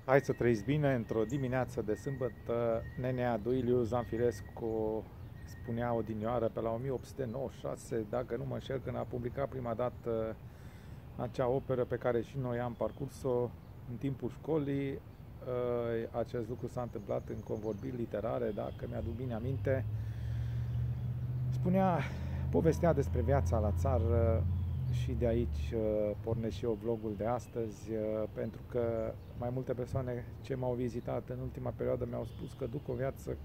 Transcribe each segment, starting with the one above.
Hai să trăiți bine, într-o dimineață de sâmbătă, nenea Duiliu Zanfirescu spunea odinioară pe la 1896, dacă nu mă înșel, când a publicat prima dată acea operă pe care și noi am parcurs-o în timpul școlii. Acest lucru s-a întâmplat în convorbiri literare, dacă mi-aduc bine aminte. Povestea despre viața la țară și de aici pornesc și eu vlogul de astăzi, pentru că mai multe persoane ce m-au vizitat în ultima perioadă mi-au spus că duc o viață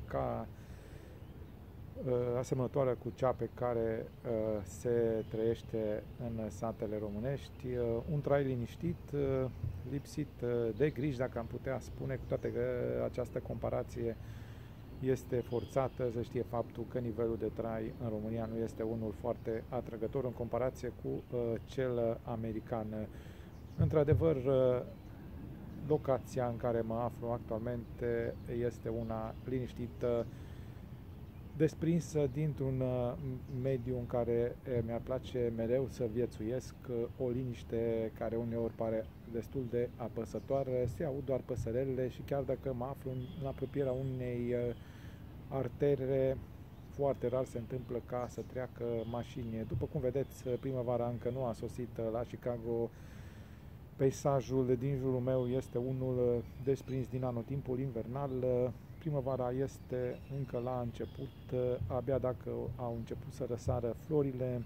asemănătoare cu cea pe care se trăiește în satele românești, un trai liniștit, lipsit de griji, dacă am putea spune, cu toate că această comparație este forțată. Să știe faptul că nivelul de trai în România nu este unul foarte atrăgător în comparație cu cel american. Într-adevăr, locația în care mă aflu actualmente este una liniștită, desprinsă dintr-un mediu în care mi-ar place mereu să viețuiesc, o liniște care uneori pare destul de apăsătoare, se aud doar păsărelele și chiar dacă mă aflu în apropierea unei artere, foarte rar se întâmplă ca să treacă mașini. După cum vedeți, primăvara încă nu a sosit la Chicago. Peisajul din jurul meu este unul desprins din anotimpul invernal. Primăvara este încă la început, abia dacă au început să răsară florile.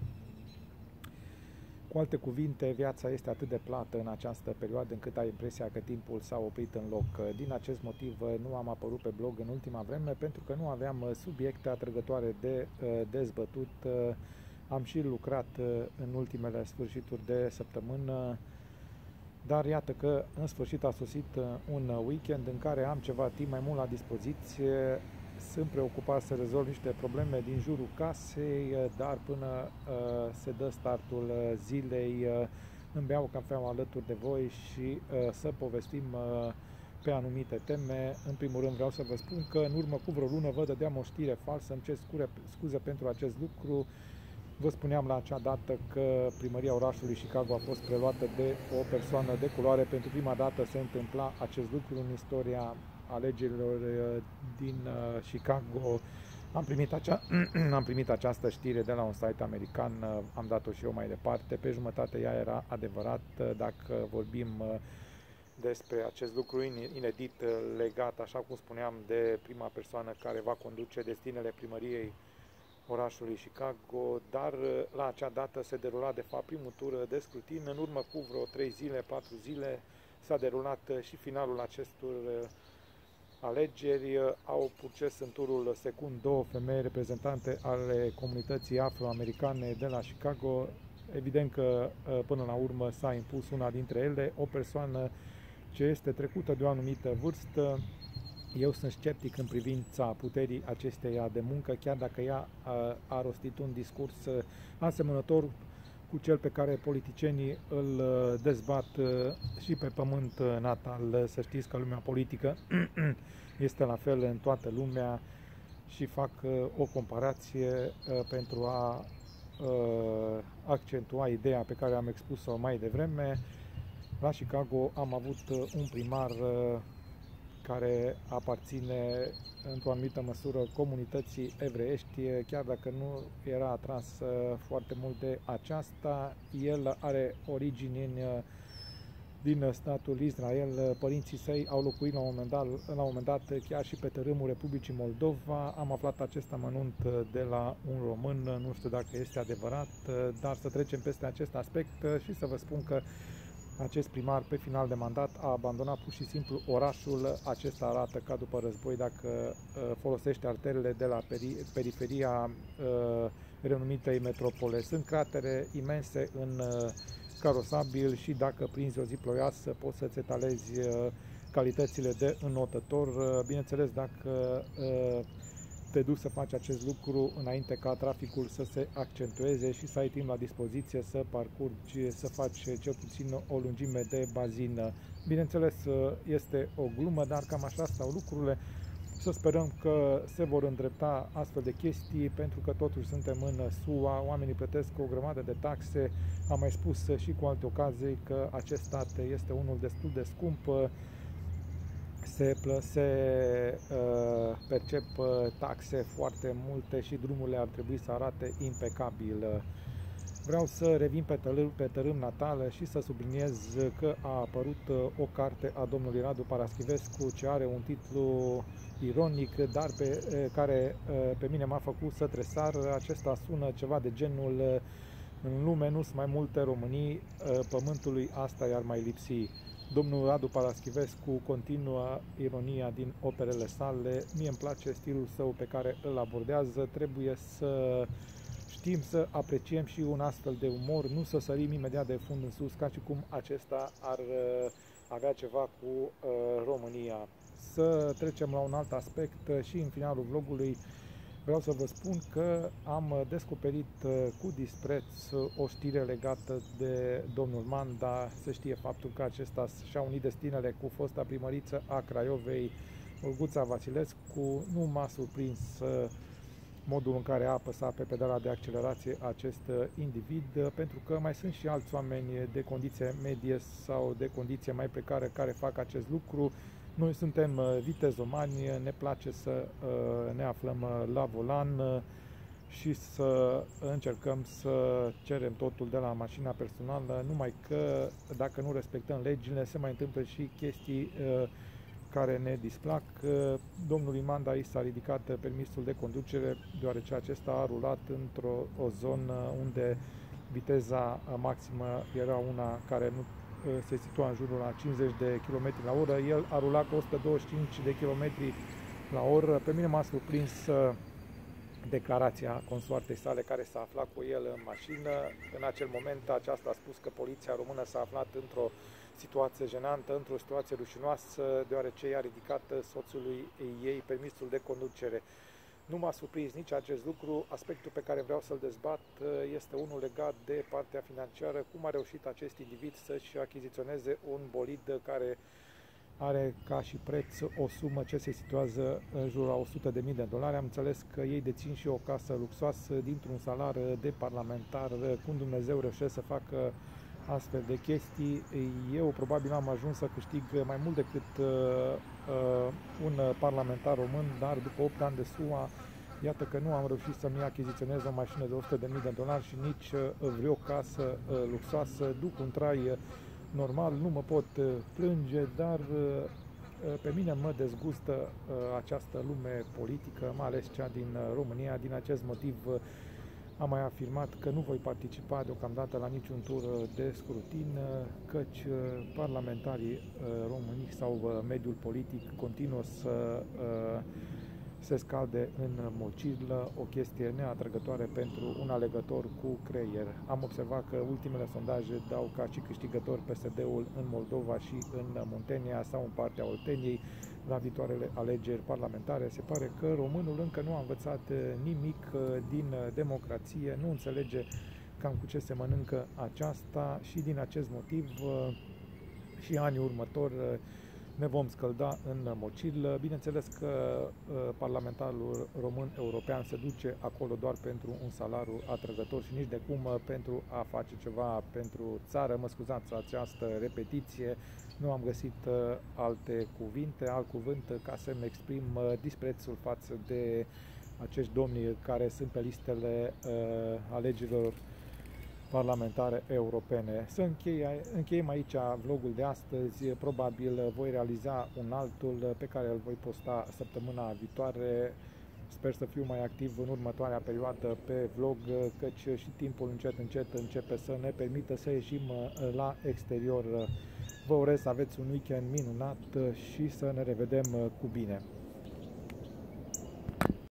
Cu alte cuvinte, viața este atât de plată în această perioadă încât ai impresia că timpul s-a oprit în loc. Din acest motiv nu am apărut pe blog în ultima vreme, pentru că nu aveam subiecte atrăgătoare de dezbătut. Am și lucrat în ultimele sfârșituri de săptămână, dar iată că în sfârșit a sosit un weekend în care am ceva timp mai mult la dispoziție. Sunt preocupat să rezolv niște probleme din jurul casei, dar până se dă startul zilei, îmi beau cafeaua alături de voi și să povestim pe anumite teme. În primul rând vreau să vă spun că în urmă cu vreo lună vă dădeam o știre falsă, îmi cer scuze pentru acest lucru. Vă spuneam la acea dată că primăria orașului Chicago a fost preluată de o persoană de culoare. Pentru prima dată se întâmpla acest lucru în istoria alegerilor din Chicago. Am primit această știre de la un site american, am dat-o și eu mai departe. Pe jumătate ea era adevărat, dacă vorbim despre acest lucru inedit legat, așa cum spuneam, de prima persoană care va conduce destinele primăriei orașului Chicago, dar la acea dată se derula de fapt primul tur de scrutin. În urmă cu vreo 3 zile, 4 zile s-a derulat și finalul acestor alegeri. Au purces în turul secund două femei reprezentante ale comunității afroamericane de la Chicago. Evident că până la urmă s-a impus una dintre ele, o persoană ce este trecută de o anumită vârstă. Eu sunt sceptic în privința puterii acesteia de muncă, chiar dacă ea a rostit un discurs asemănător cu cel pe care politicienii îl dezbat și pe pământ natal. Să știți că lumea politică este la fel în toată lumea și fac o comparație pentru a accentua ideea pe care am expus-o mai devreme. La Chicago am avut un primar care aparține într-o anumită măsură comunității evreiești, chiar dacă nu era atras foarte mult de aceasta. El are origini din statul Israel. Părinții săi au locuit la un moment dat chiar și pe tărâmul Republicii Moldova. Am aflat acest amănunt de la un român, nu știu dacă este adevărat, dar să trecem peste acest aspect și să vă spun că acest primar, pe final de mandat, a abandonat pur și simplu orașul. Acesta arată ca după război, dacă folosește arterele de la periferia renumitei metropole. Sunt cratere imense în carosabil și dacă prinzi o zi ploioasă poți să-ți etalezi calitățile de înotător. Bineînțeles, dacă te duci să faci acest lucru înainte ca traficul să se accentueze și să ai timp la dispoziție să parcurgi, să faci cel puțin o lungime de bazină. Bineînțeles, este o glumă, dar cam așa stau lucrurile. Să sperăm că se vor îndrepta astfel de chestii, pentru că totuși suntem în SUA, oamenii plătesc o grămadă de taxe. Am mai spus și cu alte ocazii că acest stat este unul destul de scump. percep taxe foarte multe și drumurile ar trebui să arate impecabil. Vreau să revin pe tărâm natal și să subliniez că a apărut o carte a domnului Radu Paraschivescu ce are un titlu ironic, dar care pe mine m-a făcut să tresar. Acesta sună ceva de genul: în lume nu sunt mai multe Românii, pământului asta i-ar mai lipsi. Domnul Radu Paraschivescu continuă ironia din operele sale. Mie îmi place stilul său pe care îl abordează. Trebuie să știm să apreciem și un astfel de umor, nu să sărim imediat de fund în sus, ca și cum acesta ar avea ceva cu România. Să trecem la un alt aspect și în finalul vlogului vreau să vă spun că am descoperit cu dispreț o știre legată de domnul Manda. Se știe faptul că acesta și-a unit destinele cu fosta primăriță a Craiovei, Olguța Vasilescu. Nu m-a surprins modul în care a apăsat pe pedala de accelerație acest individ, pentru că mai sunt și alți oameni de condiție medie sau de condiție mai precară care fac acest lucru. Noi suntem vitezomani, ne place să ne aflăm la volan și să încercăm să cerem totul de la mașina personală, numai că dacă nu respectăm legile, se mai întâmplă și chestii care ne displac. Domnului Manda i s-a ridicat permisul de conducere deoarece acesta a rulat într-o zonă unde viteza maximă era una care nu se situa în jurul la 50 de km la oră. El a rulat cu 125 de km la oră. Pe mine m-a surprins declarația consoartei sale care s-a aflat cu el în mașină. În acel moment aceasta a spus că poliția română s-a aflat într-o situație jenantă, într-o situație rușinoasă, deoarece i-a ridicat soțului ei permisul de conducere. Nu m-a surprins nici acest lucru. Aspectul pe care vreau să-l dezbat este unul legat de partea financiară. Cum a reușit acest individ să-și achiziționeze un bolid care are ca și preț o sumă ce se situează în jur la $100.000. Am înțeles că ei dețin și o casă luxoasă dintr-un salar de parlamentar. Cum Dumnezeu reușește să facă astfel de chestii? Eu probabil am ajuns să câștig mai mult decât un parlamentar român, dar după 8 ani de SUA, iată că nu am reușit să-mi achiziționez o mașină de $100.000 și nici vreo casă luxoasă. Duc un trai normal, nu mă pot plânge, dar pe mine mă dezgustă această lume politică, mai ales cea din România. Din acest motiv am mai afirmat că nu voi participa deocamdată la niciun tur de scrutin, căci parlamentarii români sau mediul politic continuă să se scalde în mocirlă, o chestie neatrăgătoare pentru un alegător cu creier. Am observat că ultimele sondaje dau ca și câștigător PSD-ul în Moldova și în Muntenia sau în partea Olteniei la viitoarele alegeri parlamentare. Se pare că românul încă nu a învățat nimic din democrație, nu înțelege cam cu ce se mănâncă aceasta și din acest motiv și anii următori ne vom scălda în mocirlă. Bineînțeles că parlamentarul român european se duce acolo doar pentru un salariu atrăgător și nici de cum pentru a face ceva pentru țară. Mă scuzați această repetiție, nu am găsit alte cuvinte, alt cuvânt ca să-mi exprim disprețul față de acești domni care sunt pe listele alegerilor parlamentare europene. Să încheiem aici vlogul de astăzi. Probabil voi realiza un altul pe care îl voi posta săptămâna viitoare. Sper să fiu mai activ în următoarea perioadă pe vlog, căci și timpul încet începe să ne permită să ieșim la exterior. Vă urez să aveți un weekend minunat și să ne revedem cu bine.